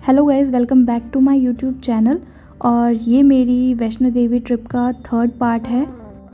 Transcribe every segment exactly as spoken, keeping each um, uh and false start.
Hello guys, welcome back to my YouTube channel. और ये मेरी वैष्णो देवी ट्रिप का थर्ड पार्ट है।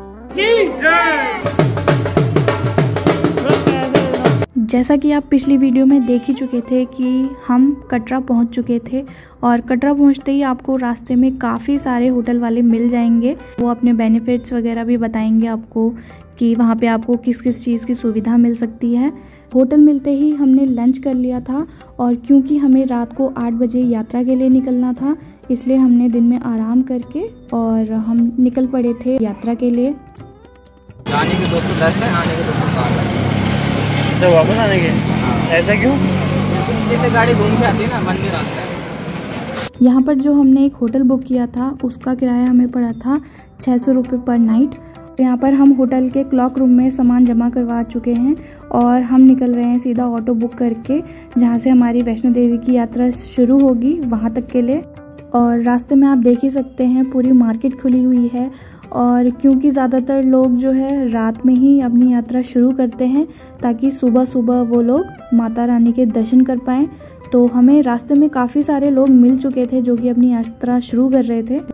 जैसा कि आप पिछली वीडियो में देख ही चुके थे कि हम कटरा पहुंच चुके थे और कटरा पहुंचते ही आपको रास्ते में काफ़ी सारे होटल वाले मिल जाएंगे। वो अपने बेनिफिट्स वगैरह भी बताएंगे आपको कि वहाँ पे आपको किस किस चीज़ की सुविधा मिल सकती है। होटल मिलते ही हमने लंच कर लिया था और क्योंकि हमें रात को आठ बजे यात्रा के लिए निकलना था, इसलिए हमने दिन में आराम करके और हम निकल पड़े थे यात्रा के लिए। जाने के दो सौ दस है, आने के दो सौ साठ है। तो वापस आने के? ऐसा क्यों? जैसे गाड़ी घूम के आती है ना, मंदिर आता है। यहाँ पर जो हमने एक होटल बुक किया था उसका किराया हमें पड़ा था छः सौ रुपये पर नाइट। यहाँ पर हम होटल के क्लॉक रूम में सामान जमा करवा चुके हैं और हम निकल रहे हैं सीधा ऑटो बुक करके, जहाँ से हमारी वैष्णो देवी की यात्रा शुरू होगी वहाँ तक के लिए। और रास्ते में आप देख ही सकते हैं पूरी मार्केट खुली हुई है और क्योंकि ज़्यादातर लोग जो है रात में ही अपनी यात्रा शुरू करते हैं ताकि सुबह सुबह वो लोग माता रानी के दर्शन कर पाएँ, तो हमें रास्ते में काफ़ी सारे लोग मिल चुके थे जो कि अपनी यात्रा शुरू कर रहे थे।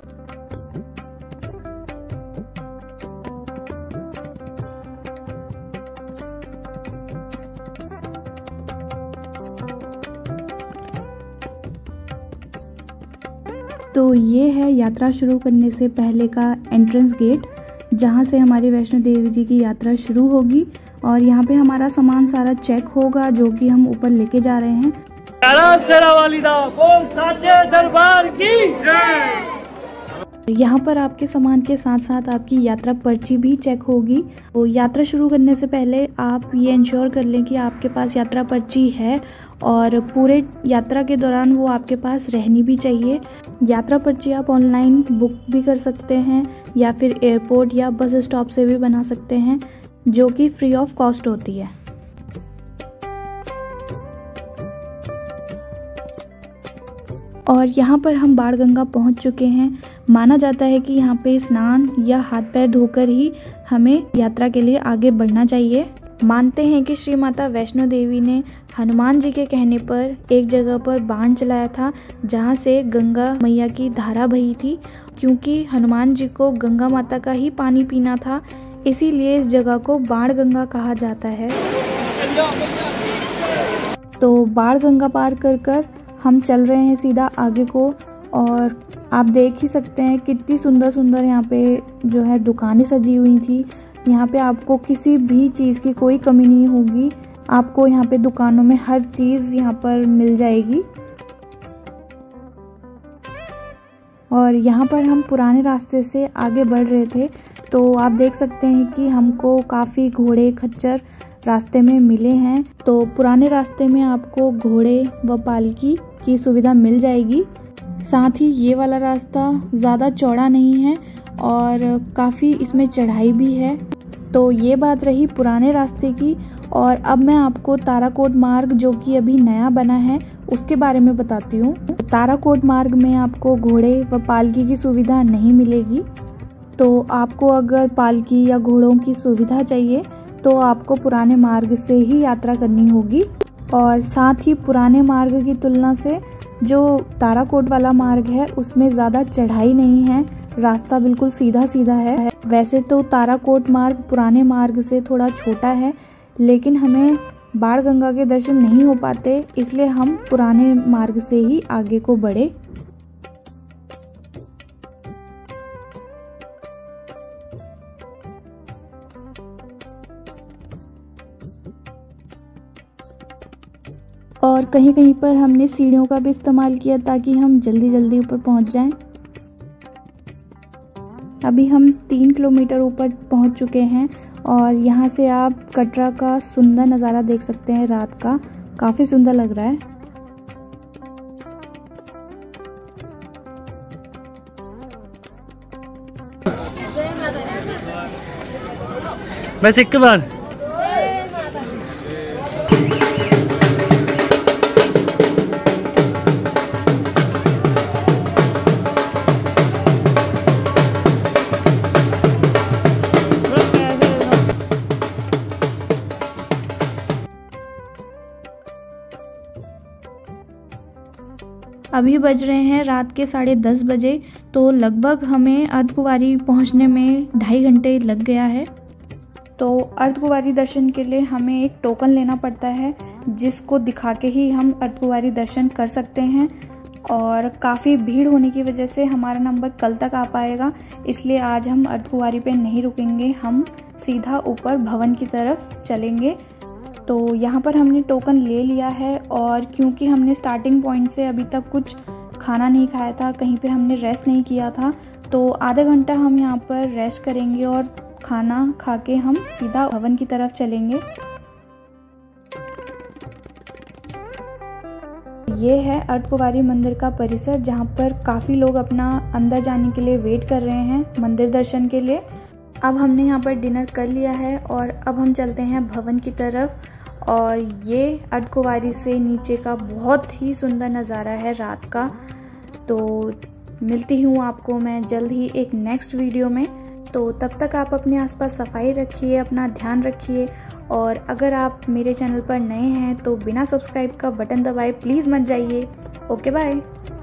तो ये है यात्रा शुरू करने से पहले का एंट्रेंस गेट, जहाँ से हमारी वैष्णो देवी जी की यात्रा शुरू होगी। और यहाँ पे हमारा सामान सारा चेक होगा जो कि हम ऊपर लेके जा रहे हैं। दरबार की यहाँ पर आपके सामान के साथ साथ आपकी यात्रा पर्ची भी चेक होगी। तो यात्रा शुरू करने से पहले आप ये इंश्योर कर लें कि आपके पास यात्रा पर्ची है और पूरे यात्रा के दौरान वो आपके पास रहनी भी चाहिए। यात्रा पर्ची आप ऑनलाइन बुक भी कर सकते हैं या फिर एयरपोर्ट या बस स्टॉप से भी बना सकते हैं, जो कि फ्री ऑफ कॉस्ट होती है। और यहाँ पर हम बाणगंगा पहुँच चुके हैं। माना जाता है कि यहाँ पे स्नान या हाथ पैर धोकर ही हमें यात्रा के लिए आगे बढ़ना चाहिए। मानते हैं कि श्री माता वैष्णो देवी ने हनुमान जी के कहने पर एक जगह पर बाण चलाया था जहाँ से गंगा मैया की धारा बही थी। क्योंकि हनुमान जी को गंगा माता का ही पानी पीना था, इसीलिए इस जगह को बाणगंगा कहा जाता है। तो बाणगंगा पार कर कर हम चल रहे हैं सीधा आगे को और आप देख ही सकते हैं कितनी सुंदर सुंदर यहाँ पे जो है दुकानें सजी हुई थी। यहाँ पे आपको किसी भी चीज़ की कोई कमी नहीं होगी। आपको यहाँ पे दुकानों में हर चीज़ यहाँ पर मिल जाएगी। और यहाँ पर हम पुराने रास्ते से आगे बढ़ रहे थे, तो आप देख सकते हैं कि हमको काफ़ी घोड़े खच्चर रास्ते में मिले हैं। तो पुराने रास्ते में आपको घोड़े व पालकी की सुविधा मिल जाएगी। साथ ही ये वाला रास्ता ज़्यादा चौड़ा नहीं है और काफ़ी इसमें चढ़ाई भी है। तो ये बात रही पुराने रास्ते की। और अब मैं आपको ताराकोट मार्ग, जो कि अभी नया बना है, उसके बारे में बताती हूँ। ताराकोट मार्ग में आपको घोड़े व पालकी की सुविधा नहीं मिलेगी। तो आपको अगर पालकी या घोड़ों की सुविधा चाहिए तो आपको पुराने मार्ग से ही यात्रा करनी होगी। और साथ ही पुराने मार्ग की तुलना से जो ताराकोट वाला मार्ग है उसमें ज़्यादा चढ़ाई नहीं है, रास्ता बिल्कुल सीधा सीधा है। वैसे तो ताराकोट मार्ग पुराने मार्ग से थोड़ा छोटा है, लेकिन हमें बाणगंगा के दर्शन नहीं हो पाते, इसलिए हम पुराने मार्ग से ही आगे को बढ़े। और कहीं कहीं पर हमने सीढ़ियों का भी इस्तेमाल किया ताकि हम जल्दी जल्दी ऊपर पहुंच जाएं। अभी हम तीन किलोमीटर ऊपर पहुंच चुके हैं और यहाँ से आप कटरा का सुंदर नज़ारा देख सकते हैं रात का। काफ़ी सुंदर लग रहा है। बस एक बार अभी बज रहे हैं रात के साढ़े दस बजे, तो लगभग हमें अर्धकुंवारी पहुंचने में ढाई घंटे लग गया है। तो अर्धकुंवारी दर्शन के लिए हमें एक टोकन लेना पड़ता है, जिसको दिखा के ही हम अर्धकुंवारी दर्शन कर सकते हैं। और काफ़ी भीड़ होने की वजह से हमारा नंबर कल तक आ पाएगा, इसलिए आज हम अर्धकुंवारी पे नहीं रुकेंगे, हम सीधा ऊपर भवन की तरफ चलेंगे। तो यहाँ पर हमने टोकन ले लिया है, और क्योंकि हमने स्टार्टिंग पॉइंट से अभी तक कुछ खाना नहीं खाया था, कहीं पे हमने रेस्ट नहीं किया था, तो आधा घंटा हम यहाँ पर रेस्ट करेंगे और खाना खा के हम सीधा भवन की तरफ चलेंगे। ये है अर्धकुंवारी मंदिर का परिसर, जहाँ पर काफ़ी लोग अपना अंदर जाने के लिए वेट कर रहे हैं मंदिर दर्शन के लिए। अब हमने यहाँ पर डिनर कर लिया है और अब हम चलते हैं भवन की तरफ। और ये अर्धकुंवारी से नीचे का बहुत ही सुंदर नज़ारा है रात का। तो मिलती हूँ आपको मैं जल्द ही एक नेक्स्ट वीडियो में। तो तब तक आप अपने आसपास सफाई रखिए, अपना ध्यान रखिए, और अगर आप मेरे चैनल पर नए हैं तो बिना सब्सक्राइब का बटन दबाए प्लीज़ मत जाइए। Okay bye.